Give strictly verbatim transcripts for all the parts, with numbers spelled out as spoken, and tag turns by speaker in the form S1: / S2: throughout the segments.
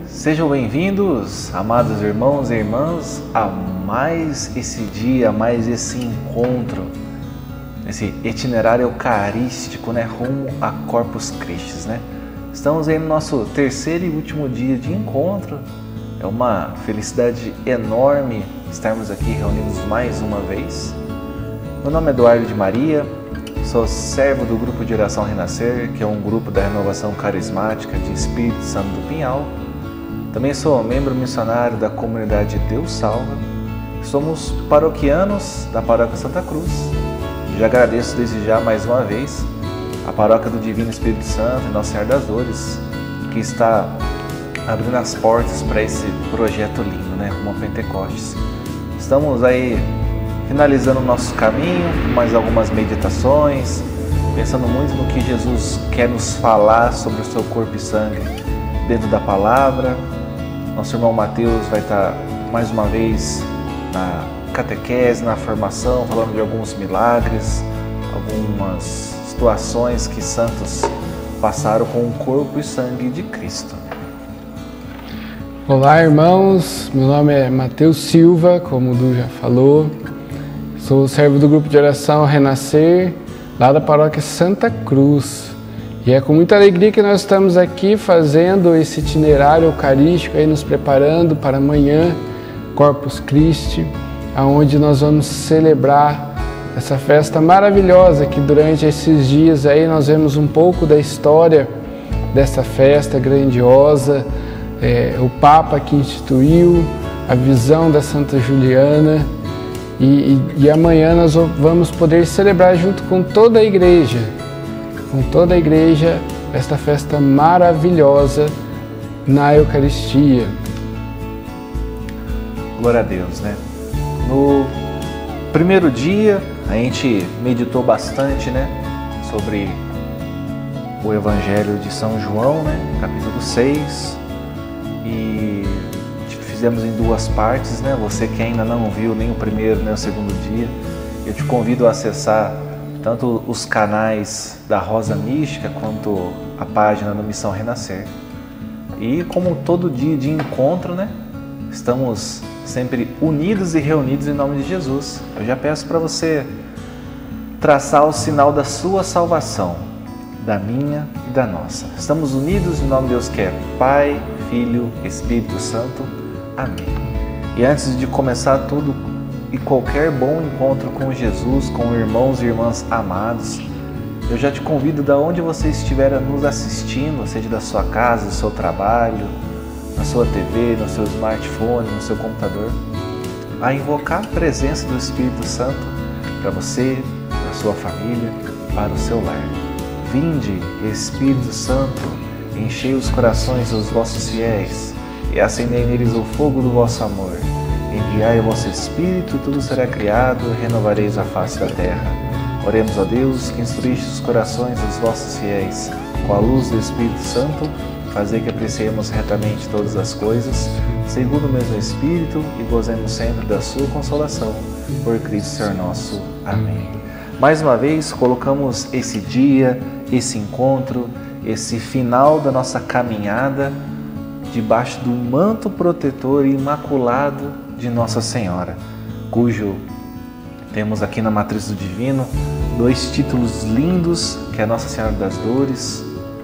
S1: Sejam bem-vindos, amados irmãos e irmãs, a mais esse dia, a mais esse encontro, esse itinerário eucarístico, né, rumo a Corpus Christi, né? Estamos aí no nosso terceiro e último dia de encontro. É uma felicidade enorme estarmos aqui reunidos mais uma vez. Meu nome é Eduardo de Maria, sou servo do Grupo de Oração Renascer, que é um grupo da Renovação Carismática de Espírito Santo do Pinhal. Também sou membro missionário da comunidade Deus Salva. Somos paroquianos da Paróquia Santa Cruz. Já agradeço desde já mais uma vez a Paróquia do Divino Espírito Santo e Nossa Senhora das Dores, que está abrindo as portas para esse projeto lindo, né, rumo a Pentecostes. Estamos aí finalizando o nosso caminho, com mais algumas meditações, pensando muito no que Jesus quer nos falar sobre o seu corpo e sangue dentro da palavra. Nosso irmão Mateus vai estar mais uma vez na catequese, na formação, falando de alguns milagres, algumas situações que santos passaram com o corpo e sangue de Cristo.
S2: Olá, irmãos, meu nome é Mateus Silva, como o Du já falou, sou servo do Grupo de Oração Renascer, lá da Paróquia Santa Cruz. E é com muita alegria que nós estamos aqui fazendo esse itinerário eucarístico, aí nos preparando para amanhã, Corpus Christi, aonde nós vamos celebrar essa festa maravilhosa que durante esses dias aí nós vemos um pouco da história dessa festa grandiosa, é, o Papa que instituiu, a visão da Santa Juliana, e, e, e amanhã nós vamos poder celebrar junto com toda a igreja, com toda a igreja, esta festa maravilhosa na Eucaristia.
S1: Glória a Deus, né? No primeiro dia, a gente meditou bastante, né, sobre o Evangelho de São João, né, capítulo seis, e fizemos em duas partes, né? Você que ainda não viu nem o primeiro nem o segundo dia, eu te convido a acessar tanto os canais da Rosa Mística quanto a página do Missão Renascer. E como todo dia de encontro, né, estamos sempre unidos e reunidos em nome de Jesus. Eu já peço para você traçar o sinal da sua salvação, da minha e da nossa. Estamos unidos em nome de Deus que é Pai, Filho, Espírito Santo. Amém. E antes de começar tudo e qualquer bom encontro com Jesus, com irmãos e irmãs amados, eu já te convido, da onde você estiver nos assistindo, seja da sua casa, do seu trabalho, na sua T V, no seu smartphone, no seu computador, a invocar a presença do Espírito Santo para você, para a sua família, para o seu lar. Vinde, Espírito Santo, enchei os corações dos vossos fiéis e acendei neles o fogo do vosso amor. Enviai o vosso Espírito e tudo será criado, e renovareis a face da terra. Oremos a Deus, que instruíste os corações dos vossos fiéis com a luz do Espírito Santo, fazer que apreciemos retamente todas as coisas, segundo o mesmo Espírito, e gozemos sempre da sua consolação, por Cristo Senhor nosso. Amém. Mais uma vez, colocamos esse dia, esse encontro, esse final da nossa caminhada, debaixo do manto protetor e imaculado de Nossa Senhora, cujo temos aqui na Matriz do Divino dois títulos lindos, que é Nossa Senhora das Dores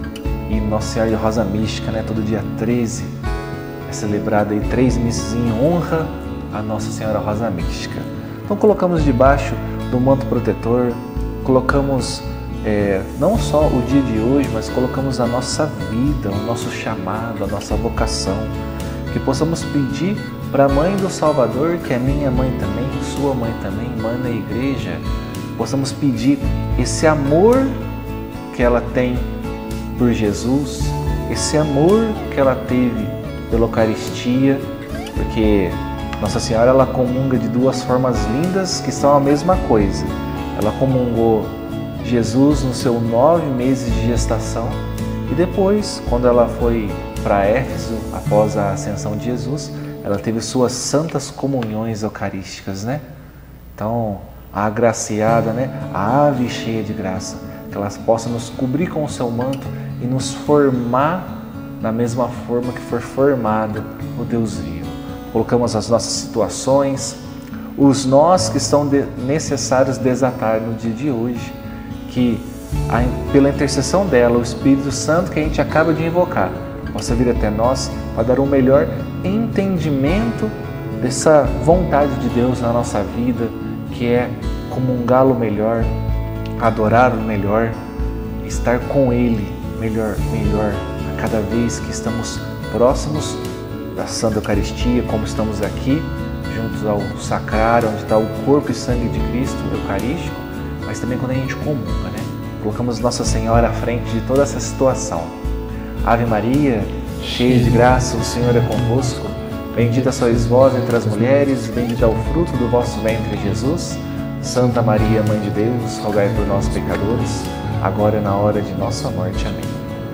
S1: e Nossa Senhora de Rosa Mística, né? Todo dia treze é celebrada aí três missas em honra a Nossa Senhora Rosa Mística. Então colocamos debaixo do manto protetor, colocamos é, não só o dia de hoje, mas colocamos a nossa vida, o nosso chamado, a nossa vocação, que possamos pedir para a Mãe do Salvador, que é minha mãe também, sua mãe também, mãe da igreja, possamos pedir esse amor que ela tem por Jesus, esse amor que ela teve pela Eucaristia, porque Nossa Senhora, ela comunga de duas formas lindas que são a mesma coisa. Ela comungou Jesus nos seus nove meses de gestação, e depois, quando ela foi para Éfeso, após a ascensão de Jesus, ela teve suas santas comunhões eucarísticas, né? Então, a agraciada, né? A ave cheia de graça, que ela possa nos cobrir com o seu manto e nos formar na mesma forma que for formado o Deus vivo. Colocamos as nossas situações, os nós que são de, necessários desatar no dia de hoje, que a, pela intercessão dela, o Espírito Santo que a gente acaba de invocar, possa vir até nós para dar um melhor entendimento dessa vontade de Deus na nossa vida, que é comungá-lo melhor, adorar o melhor, estar com Ele melhor, melhor, a cada vez que estamos próximos da Santa Eucaristia, como estamos aqui, juntos ao sacrário, onde está o corpo e sangue de Cristo Eucarístico, mas também quando a gente comunga, né? Colocamos Nossa Senhora à frente de toda essa situação. Ave Maria, cheia de graça, o Senhor é convosco. Bendita sois vós entre as mulheres, bendito é o fruto do vosso ventre, Jesus. Santa Maria, Mãe de Deus, rogai por nós, pecadores, agora e na hora de nossa morte. Amém.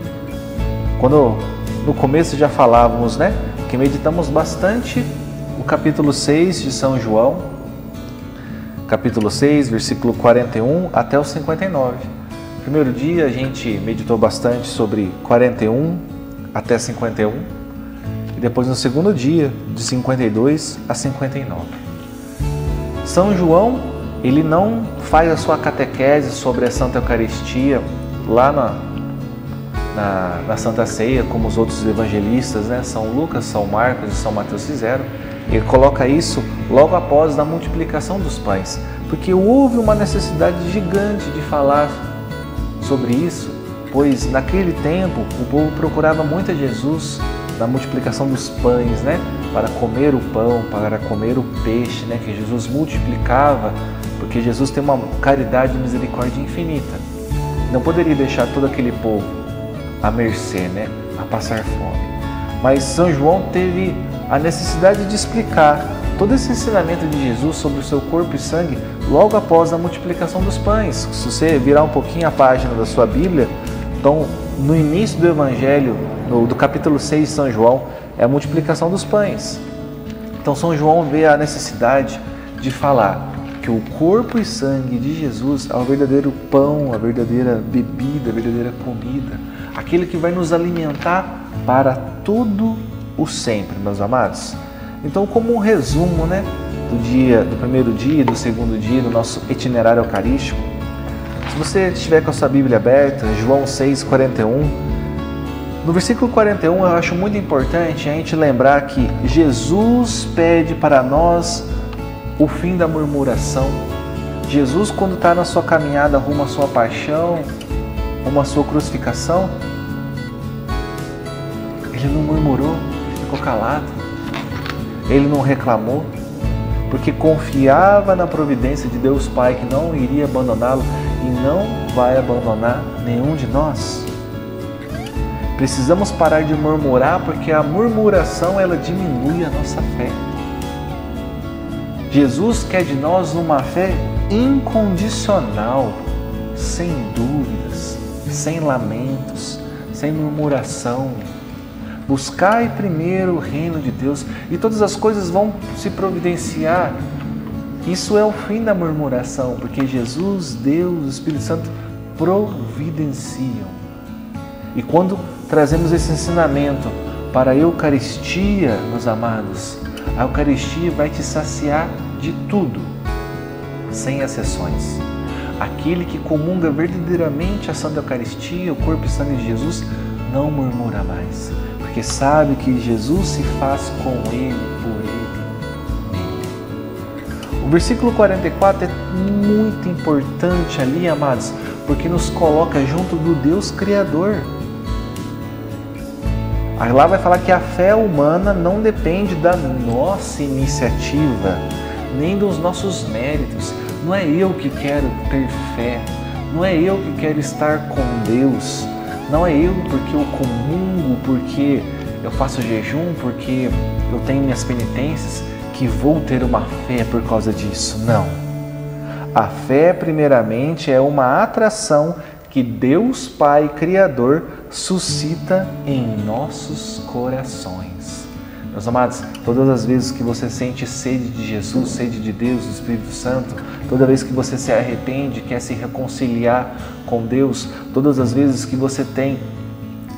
S1: Quando no começo já falávamos, né, que meditamos bastante o capítulo seis de São João, capítulo seis, versículo quarenta e um até o cinquenta e nove. No primeiro dia a gente meditou bastante sobre quarenta e um até cinquenta e um, e depois no segundo dia, de cinquenta e dois a cinquenta e nove. São João, ele não faz a sua catequese sobre a Santa Eucaristia lá na, na, na Santa Ceia, como os outros evangelistas, né? São Lucas, São Marcos e São Mateus fizeram. Ele coloca isso logo após a multiplicação dos pães, porque houve uma necessidade gigante de falar sobre isso, pois naquele tempo o povo procurava muito a Jesus na multiplicação dos pães, né? Para comer o pão, para comer o peixe, né? Que Jesus multiplicava, porque Jesus tem uma caridade e misericórdia infinita. Não poderia deixar todo aquele povo à mercê, né? A passar fome. Mas São João teve a necessidade de explicar todo esse ensinamento de Jesus sobre o seu corpo e sangue logo após a multiplicação dos pães. Se você virar um pouquinho a página da sua Bíblia, então no início do Evangelho, no, do capítulo seis de São João, é a multiplicação dos pães. Então São João vê a necessidade de falar que o corpo e sangue de Jesus é o verdadeiro pão, a verdadeira bebida, a verdadeira comida, aquele que vai nos alimentar para todo o sempre, meus amados. Então, como um resumo, né, do dia, do primeiro dia, do segundo dia, do nosso itinerário eucarístico, se você estiver com a sua Bíblia aberta, João seis, quarenta e um, no versículo quarenta e um eu acho muito importante a gente lembrar que Jesus pede para nós o fim da murmuração. Jesus, quando está na sua caminhada rumo à sua paixão, rumo à sua crucificação, ele não murmurou, ele ficou calado, ele não reclamou, porque confiava na providência de Deus Pai, que não iria abandoná-lo e não vai abandonar nenhum de nós. Precisamos parar de murmurar, porque a murmuração ela diminui a nossa fé. Jesus quer de nós uma fé incondicional, sem dúvidas, sem lamentos, sem murmuração. Buscai primeiro o reino de Deus e todas as coisas vão se providenciar. Isso é o fim da murmuração, porque Jesus, Deus, o Espírito Santo providenciam. E quando trazemos esse ensinamento para a Eucaristia, meus amados, a Eucaristia vai te saciar de tudo, sem exceções. Aquele que comunga verdadeiramente a Santa Eucaristia, o corpo e sangue de Jesus, não murmura mais, porque sabe que Jesus se faz com ele, por ele, nele. O versículo quarenta e quatro é muito importante ali, amados, porque nos coloca junto do Deus Criador. Aí lá vai falar que a fé humana não depende da nossa iniciativa, nem dos nossos méritos. Não é eu que quero ter fé, não é eu que quero estar com Deus, não é eu porque eu comungo, porque eu faço jejum, porque eu tenho minhas penitências, que vou ter uma fé por causa disso. Não. A fé, primeiramente, é uma atração que Deus Pai Criador suscita em nossos corações. Meus amados, todas as vezes que você sente sede de Jesus, sede de Deus, do Espírito Santo, toda vez que você se arrepende, quer se reconciliar com Deus, todas as vezes que você tem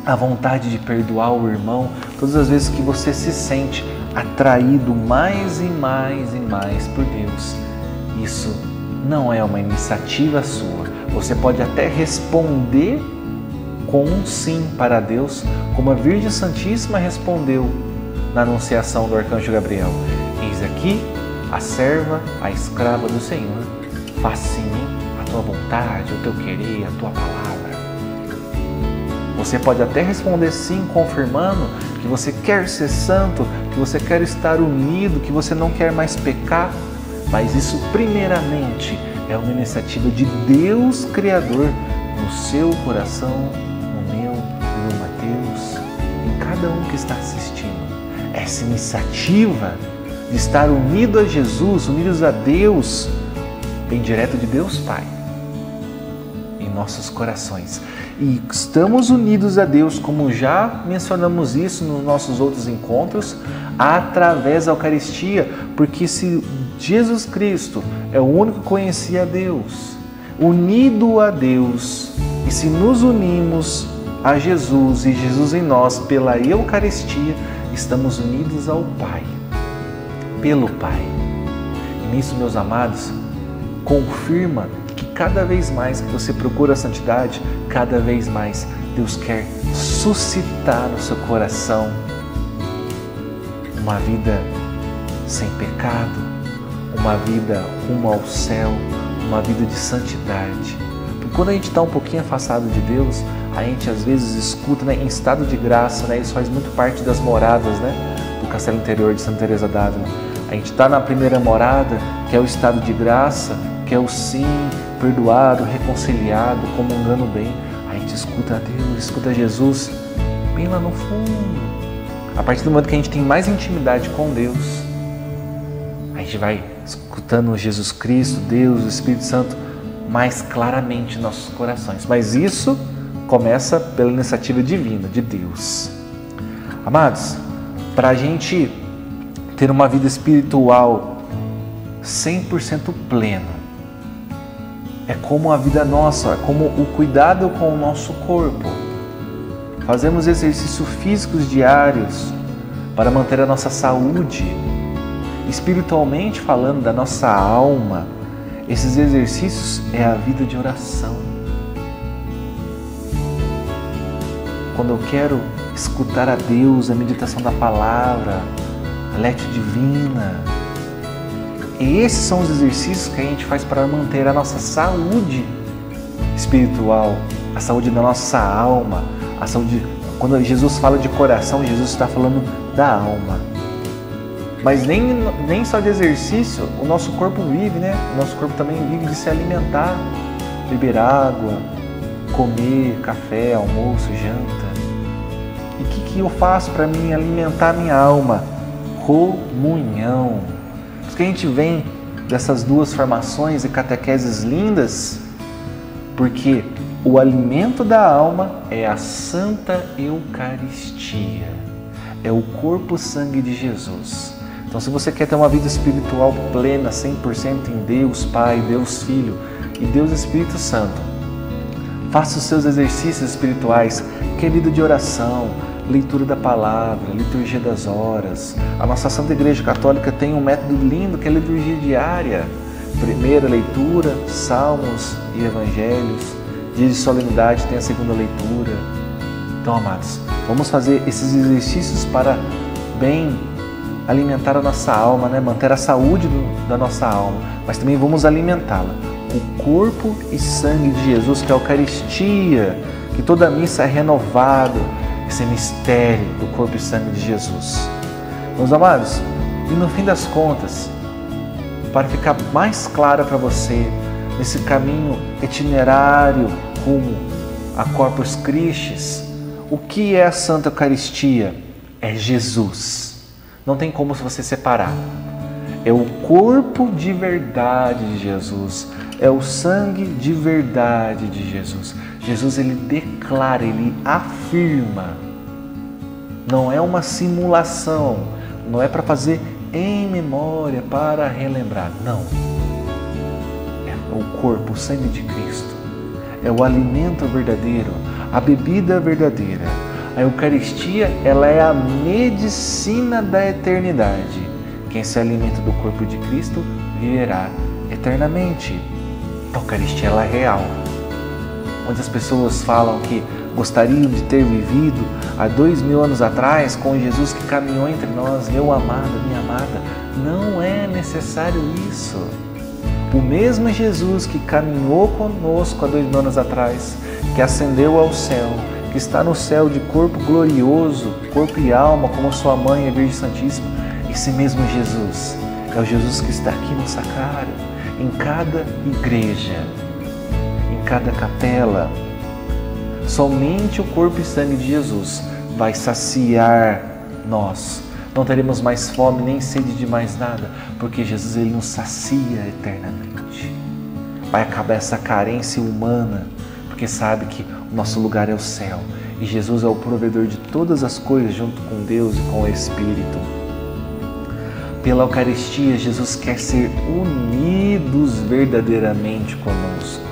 S1: a vontade de perdoar o irmão, todas as vezes que você se sente atraído mais e mais e mais por Deus, isso não é uma iniciativa sua. Você pode até responder com um sim para Deus, como a Virgem Santíssima respondeu na anunciação do Arcanjo Gabriel: eis aqui a serva, a escrava do Senhor, faça em mim a tua vontade, o teu querer, a tua palavra. Você pode até responder sim, confirmando que você quer ser santo, que você quer estar unido, que você não quer mais pecar, mas isso primeiramente é uma iniciativa de Deus Criador no seu coração, no meu, no meu Mateus, em cada um que está assistindo. Essa iniciativa de estar unido a Jesus, unidos a Deus, vem direto de Deus Pai, em nossos corações. E estamos unidos a Deus, como já mencionamos isso nos nossos outros encontros, através da Eucaristia, porque se Jesus Cristo é o único que conhecia a Deus, unido a Deus, e se nos unimos a Jesus e Jesus em nós pela Eucaristia, estamos unidos ao Pai, pelo Pai. E nisso, meus amados, confirma que cada vez mais que você procura a santidade, cada vez mais Deus quer suscitar no seu coração uma vida sem pecado, uma vida rumo ao céu, uma vida de santidade. Porque quando a gente está um pouquinho afastado de Deus, a gente às vezes escuta, né, em estado de graça, né, isso faz muito parte das moradas, né, do Castelo Interior de Santa Teresa d'Ávila. A gente está na primeira morada, que é o estado de graça, que é o sim, perdoado, reconciliado, comungando bem. A gente escuta a Deus, escuta Jesus bem lá no fundo. A partir do momento que a gente tem mais intimidade com Deus, a gente vai escutando Jesus Cristo, Deus, o Espírito Santo mais claramente em nossos corações. Mas isso começa pela iniciativa divina de Deus. Amados, para a gente ter uma vida espiritual cem por cento plena, é como a vida nossa, é como o cuidado com o nosso corpo. Fazemos exercícios físicos diários para manter a nossa saúde. Espiritualmente falando, da nossa alma, esses exercícios é a vida de oração. Quando eu quero escutar a Deus, a meditação da palavra, a lete divina, e esses são os exercícios que a gente faz para manter a nossa saúde espiritual, a saúde da nossa alma, a saúde. Quando Jesus fala de coração, Jesus está falando da alma. Mas nem, nem só de exercício o nosso corpo vive, né? O nosso corpo também vive de se alimentar, beber água, comer café, almoço, janta. E o que, que eu faço para mim alimentar a minha alma? Comunhão. Por que a gente vem dessas duas formações e catequeses lindas? Porque o alimento da alma é a Santa Eucaristia, é o corpo e sangue de Jesus. Então, se você quer ter uma vida espiritual plena, cem por cento em Deus Pai, Deus Filho e Deus Espírito Santo, faça os seus exercícios espirituais, que é vida de oração, leitura da palavra, liturgia das horas. A nossa Santa Igreja Católica tem um método lindo que é a liturgia diária. Primeira leitura, salmos e evangelhos. Dia de solenidade tem a segunda leitura. Então, amados, vamos fazer esses exercícios para bem alimentar a nossa alma, né? Manter a saúde do, da nossa alma, mas também vamos alimentá-la. O corpo e sangue de Jesus, que é a Eucaristia, que toda a missa é renovado, esse mistério do corpo e sangue de Jesus. Meus amados, e no fim das contas, para ficar mais claro para você, nesse caminho itinerário rumo a Corpus Christi, o que é a Santa Eucaristia? É Jesus. Não tem como você separar. É o corpo de verdade de Jesus, é o sangue de verdade de Jesus. Jesus, ele declara, ele afirma. Não é uma simulação, não é para fazer em memória, para relembrar. Não. É o corpo, o sangue de Cristo. É o alimento verdadeiro, a bebida verdadeira, A Eucaristia, ela é a medicina da eternidade. Quem se alimenta do corpo de Cristo viverá eternamente. A Eucaristia, ela é real. Muitas pessoas falam que gostariam de ter vivido há dois mil anos atrás com Jesus que caminhou entre nós, meu amado, minha amada. Não é necessário isso. O mesmo Jesus que caminhou conosco há dois mil anos atrás, que ascendeu ao céu, que está no céu de corpo glorioso, corpo e alma, como sua mãe, a Virgem Santíssima, esse mesmo Jesus é o Jesus que está aqui no sacrário, em cada igreja, em cada capela. Somente o corpo e sangue de Jesus vai saciar nós. Não teremos mais fome nem sede de mais nada, porque Jesus ele nos sacia eternamente. Vai acabar essa carência humana, porque sabe que o nosso lugar é o céu e Jesus é o provedor de todas as coisas junto com Deus e com o Espírito. Pela Eucaristia, Jesus quer ser unidos verdadeiramente conosco.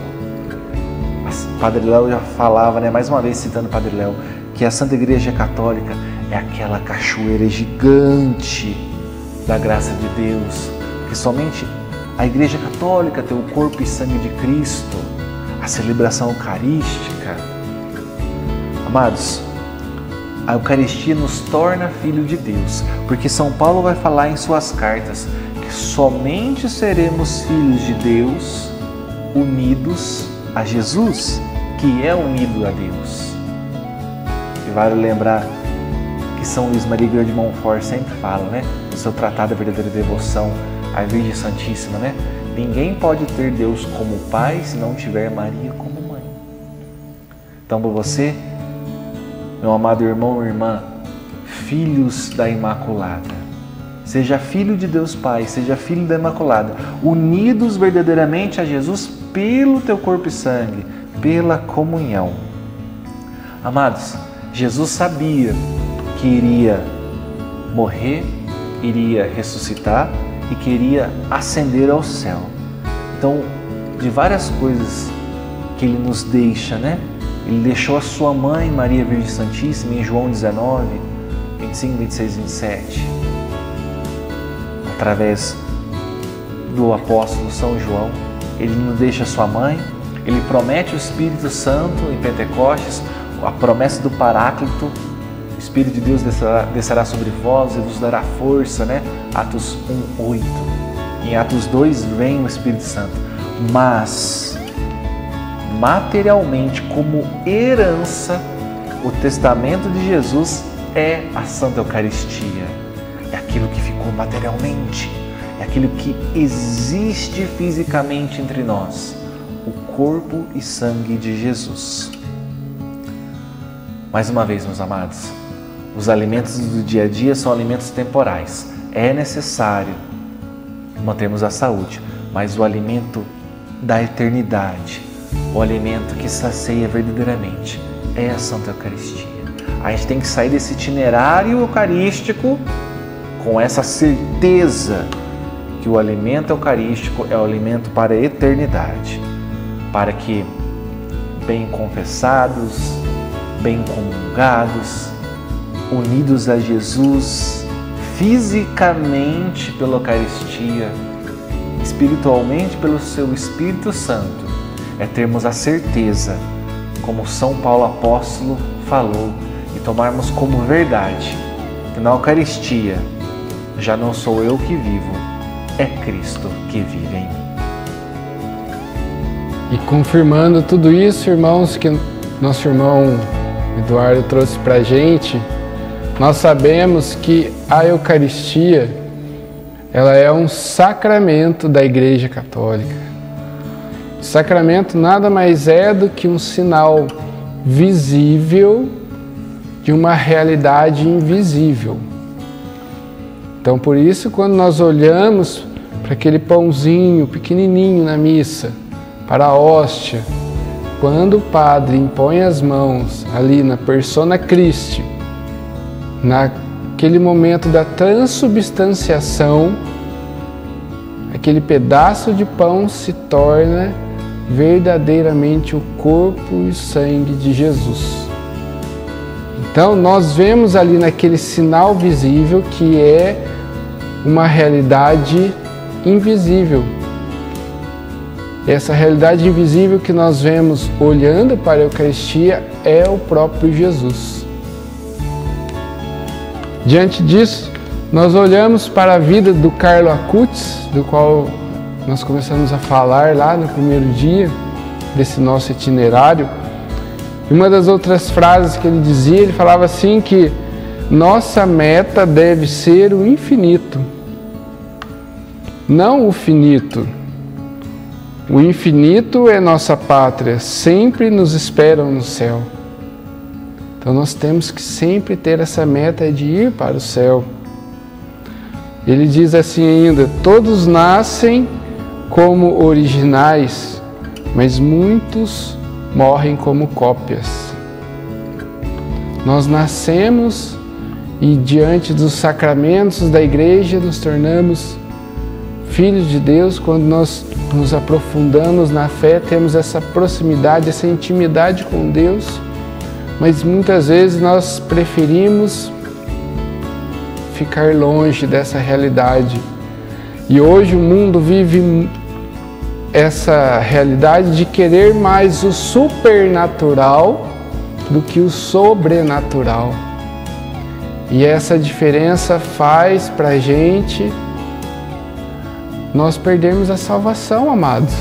S1: Padre Léo já falava, né, mais uma vez citando Padre Léo, que a Santa Igreja Católica é aquela cachoeira gigante da graça de Deus, que somente a Igreja Católica tem o corpo e sangue de Cristo, a celebração eucarística. Amados, a Eucaristia nos torna filho de Deus, porque São Paulo vai falar em suas cartas que somente seremos filhos de Deus unidos a Jesus, que é unido a Deus. E vale lembrar que São Luís Maria Grande de Montfort sempre fala, né, no seu Tratado da Verdadeira Devoção à Virgem Santíssima, né, ninguém pode ter Deus como Pai se não tiver Maria como Mãe. Então, para você, meu amado irmão e irmã, filhos da Imaculada, seja filho de Deus Pai, seja filho da Imaculada, unidos verdadeiramente a Jesus pelo teu corpo e sangue, pela comunhão. Amados, Jesus sabia que iria morrer, iria ressuscitar e queria ascender ao céu. Então, de várias coisas que Ele nos deixa, né? Ele deixou a sua mãe, Maria Virgem Santíssima, em João dezenove, vinte e cinco, vinte e seis, vinte e sete. Através do apóstolo São João, Ele nos deixa a sua mãe, Ele promete o Espírito Santo em Pentecostes, a promessa do Paráclito, o Espírito de Deus descerá, descerá sobre vós e vos dará força, né? Atos um, oito. Em Atos dois vem o Espírito Santo, mas materialmente, como herança, o testamento de Jesus é a Santa Eucaristia. É aquilo que ficou materialmente, é aquilo que existe fisicamente entre nós, o corpo e sangue de Jesus. Mais uma vez, meus amados, os alimentos do dia a dia são alimentos temporais. É necessário mantermos a saúde, mas o alimento da eternidade, o alimento que sacia verdadeiramente, é a Santa Eucaristia. A gente tem que sair desse itinerário eucarístico com essa certeza que o alimento eucarístico é o alimento para a eternidade, para que, bem confessados, bem comungados, unidos a Jesus fisicamente pela Eucaristia, espiritualmente pelo seu Espírito Santo, é termos a certeza, como São Paulo Apóstolo falou, e tomarmos como verdade que na Eucaristia já não sou eu que vivo, é Cristo que vive em mim.
S2: E confirmando tudo isso, irmãos, que nosso irmão Eduardo trouxe para a gente, nós sabemos que a Eucaristia, ela é um sacramento da Igreja Católica. O sacramento nada mais é do que um sinal visível de uma realidade invisível. Então, por isso, quando nós olhamos para aquele pãozinho pequenininho na missa, para a hóstia, quando o padre impõe as mãos ali na persona Christi, naquele momento da transubstanciação, aquele pedaço de pão se torna verdadeiramente o corpo e sangue de Jesus. Então nós vemos ali naquele sinal visível que é uma realidade invisível. Essa realidade invisível que nós vemos olhando para a Eucaristia é o próprio Jesus. Diante disso, nós olhamos para a vida do Carlo Acutis, do qual nós começamos a falar lá no primeiro dia desse nosso itinerário. E uma das outras frases que ele dizia, ele falava assim que nossa meta deve ser o infinito, não o finito. O infinito é nossa pátria, sempre nos esperam no céu. Então nós temos que sempre ter essa meta de ir para o céu. Ele diz assim ainda, todos nascem como originais, mas muitos morrem como cópias. Nós nascemos e diante dos sacramentos da igreja nos tornamos filhos de Deus. Quando nós nos aprofundamos na fé, temos essa proximidade, essa intimidade com Deus, mas muitas vezes nós preferimos ficar longe dessa realidade. E hoje o mundo vive essa realidade de querer mais o supernatural do que o sobrenatural. E essa diferença faz para a gente nós perdemos a salvação, amados.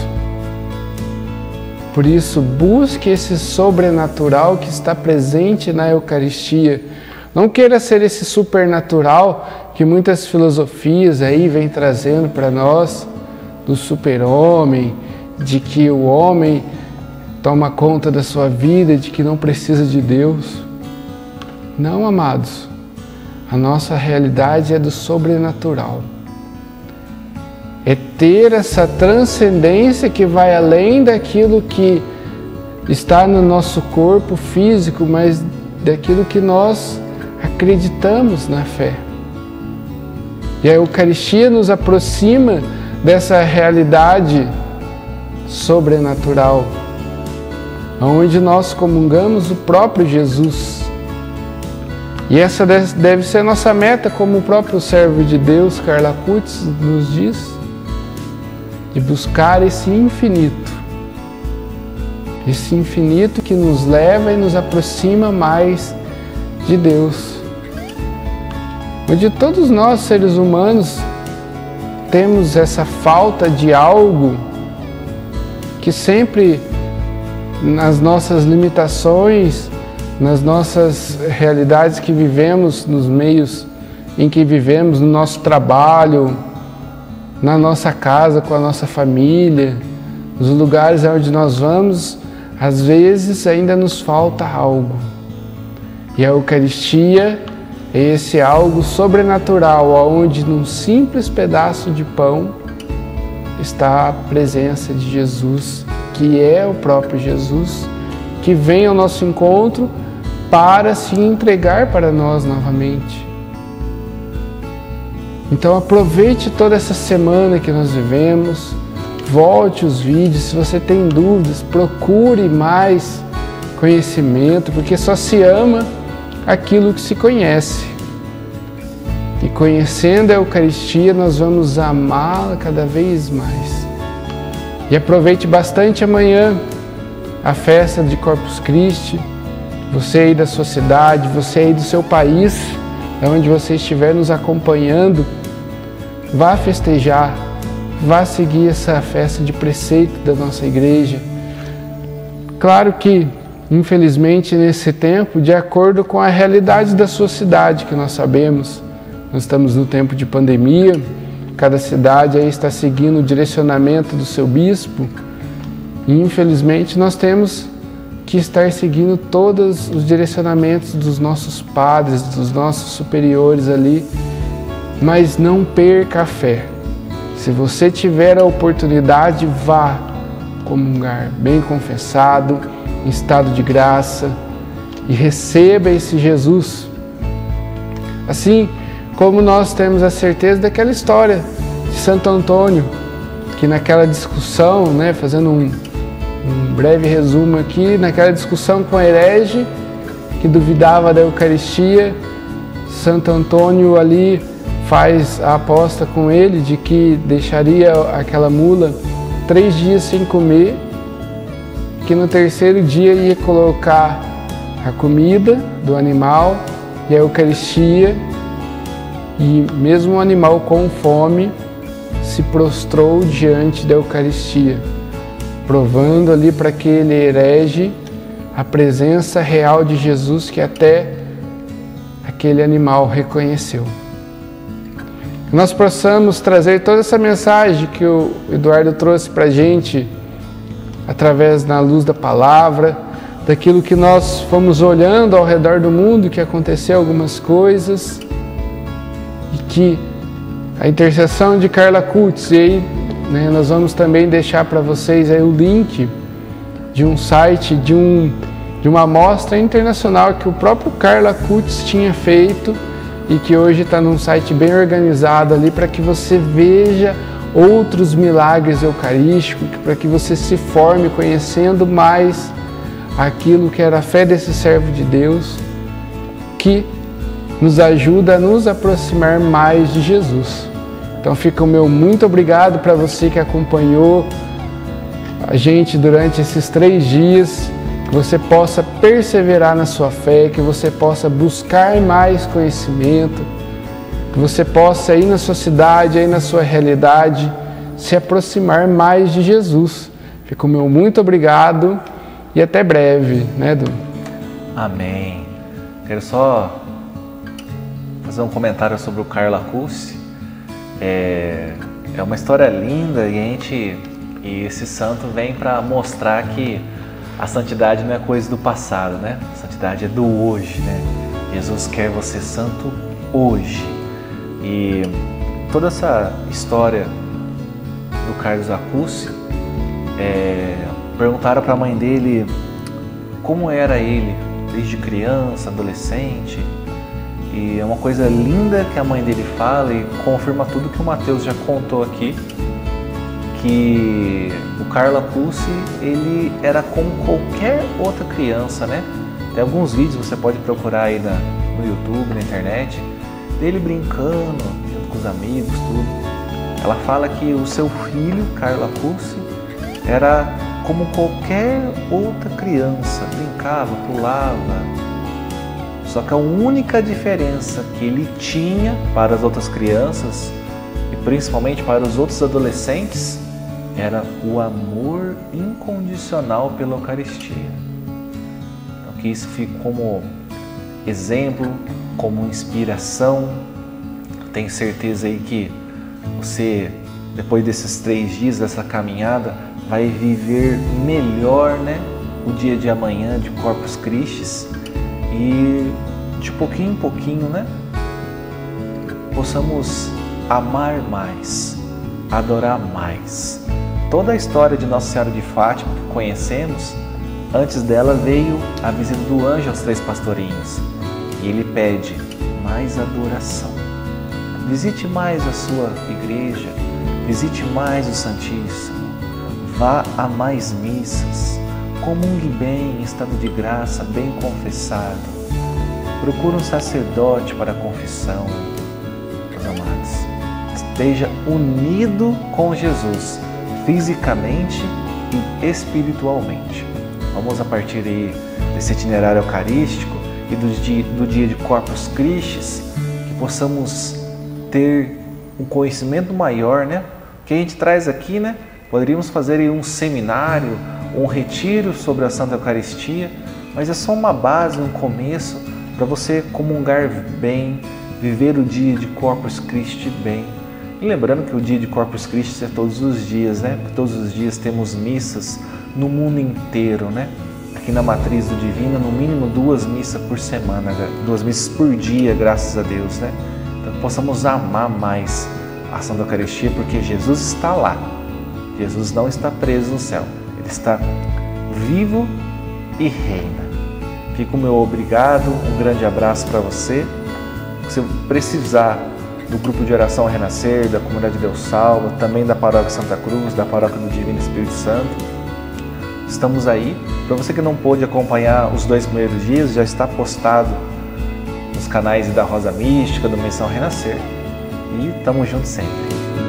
S2: Por isso, busque esse sobrenatural que está presente na Eucaristia. Não queira ser esse supernatural que muitas filosofias aí vêm trazendo para nós, do super-homem, de que o homem toma conta da sua vida, de que não precisa de Deus. Não, amados. A nossa realidade é do sobrenatural. É ter essa transcendência que vai além daquilo que está no nosso corpo físico, mas daquilo que nós acreditamos na fé. E a Eucaristia nos aproxima dessa realidade sobrenatural, onde nós comungamos o próprio Jesus. E essa deve ser a nossa meta, como o próprio servo de Deus, Carlo Acutis, nos diz, de buscar esse infinito, esse infinito que nos leva e nos aproxima mais de Deus. Onde todos nós, seres humanos, temos essa falta de algo que sempre, nas nossas limitações, nas nossas realidades que vivemos, nos meios em que vivemos, no nosso trabalho, na nossa casa, com a nossa família, nos lugares onde nós vamos, às vezes ainda nos falta algo. E a Eucaristia é esse algo sobrenatural, onde num simples pedaço de pão está a presença de Jesus, que é o próprio Jesus, que vem ao nosso encontro para se entregar para nós novamente. Então aproveite toda essa semana que nós vivemos, volte os vídeos, se você tem dúvidas, procure mais conhecimento, porque só se ama aquilo que se conhece. E conhecendo a Eucaristia, nós vamos amá-la cada vez mais. E aproveite bastante amanhã a festa de Corpus Christi, você aí da sua cidade, você aí do seu país, onde você estiver nos acompanhando, vá festejar, vá seguir essa festa de preceito da nossa igreja. Claro que, infelizmente, nesse tempo, de acordo com a realidade da sua cidade, que nós sabemos, nós estamos no tempo de pandemia, cada cidade aí está seguindo o direcionamento do seu bispo, e infelizmente nós temos que estar seguindo todos os direcionamentos dos nossos padres, dos nossos superiores ali, mas não perca a fé. Se você tiver a oportunidade, vá comungar, bem confessado, em estado de graça, e receba esse Jesus. Assim como nós temos a certeza daquela história de Santo Antônio, que naquela discussão, né, fazendo um, um breve resumo aqui, naquela discussão com o herege, que duvidava da Eucaristia, Santo Antônio ali faz a aposta com ele de que deixaria aquela mula três dias sem comer, que no terceiro dia ia colocar a comida do animal e a Eucaristia, e mesmo o animal com fome se prostrou diante da Eucaristia, provando ali para aquele herege a presença real de Jesus que até aquele animal reconheceu. Que nós possamos trazer toda essa mensagem que o Eduardo trouxe para a gente, através da luz da palavra, daquilo que nós fomos olhando ao redor do mundo, que aconteceu algumas coisas, e que a intercessão de Carla Kutz, e aí, né, nós vamos também deixar para vocês aí o link de um site, de, um, de uma amostra internacional que o próprio Carla Kutz tinha feito, e que hoje está num site bem organizado ali para que você veja outros milagres eucarísticos, para que você se forme conhecendo mais aquilo que era a fé desse servo de Deus, que nos ajuda a nos aproximar mais de Jesus. Então fica o meu muito obrigado para você que acompanhou a gente durante esses três dias, que você possa perseverar na sua fé, que você possa buscar mais conhecimento, que você possa aí na sua cidade, aí na sua realidade, se aproximar mais de Jesus. Fica o meu muito obrigado e até breve, né, Edu?
S1: Amém. Quero só fazer um comentário sobre o Carla Kutz. É, é uma história linda e a gente, e esse santo vem para mostrar que a santidade não é coisa do passado, né? A santidade é do hoje, né? Jesus quer você santo hoje. E toda essa história do Carlos Kutz, é, perguntaram para a mãe dele como era ele desde criança, adolescente. E é uma coisa linda que a mãe dele fala e confirma tudo que o Mateus já contou aqui, que o Carla Kutz, ele era como qualquer outra criança, né? Tem alguns vídeos, você pode procurar aí na, no YouTube, na internet, dele brincando junto com os amigos, tudo. Ela fala que o seu filho, Carla Kutz, era como qualquer outra criança, brincava, pulava. Só que a única diferença que ele tinha para as outras crianças, e principalmente para os outros adolescentes, era o amor incondicional pela Eucaristia. Então que isso fique como exemplo, como inspiração. Tenho certeza aí que você, depois desses três dias, dessa caminhada, vai viver melhor, né, o dia de amanhã de Corpus Christi, e de pouquinho em pouquinho, né, possamos amar mais, adorar mais. Toda a história de Nossa Senhora de Fátima que conhecemos, antes dela veio a visita do anjo aos três pastorinhos, e ele pede mais adoração. Visite mais a sua igreja, visite mais o Santíssimo, vá a mais missas, comungue bem em estado de graça, bem confessado. Procure um sacerdote para a confissão, meus amados. Esteja unido com Jesus, fisicamente e espiritualmente. Vamos, a partir aí desse itinerário eucarístico e do dia, do dia de Corpus Christi, que possamos ter um conhecimento maior, né? Que a gente traz aqui, né? Poderíamos fazer aí um seminário, um retiro sobre a Santa Eucaristia, mas é só uma base, um começo para você comungar bem, viver o dia de Corpus Christi bem. E lembrando que o dia de Corpus Christi é todos os dias, né? Porque todos os dias temos missas no mundo inteiro, né? Aqui na Matriz do Divino, no mínimo duas missas por semana, duas missas por dia, graças a Deus, né? Então que possamos amar mais a Santa Eucaristia, porque Jesus está lá. Jesus não está preso no céu, Ele está vivo e reina. Fica o meu obrigado, um grande abraço para você. Se precisar do grupo de oração Renascer, da Comunidade Deus Salva, também da Paróquia Santa Cruz, da Paróquia do Divino Espírito Santo, estamos aí. Para você que não pôde acompanhar os dois primeiros dias, já está postado nos canais da Rosa Mística, do Missão Renascer. E estamos juntos sempre.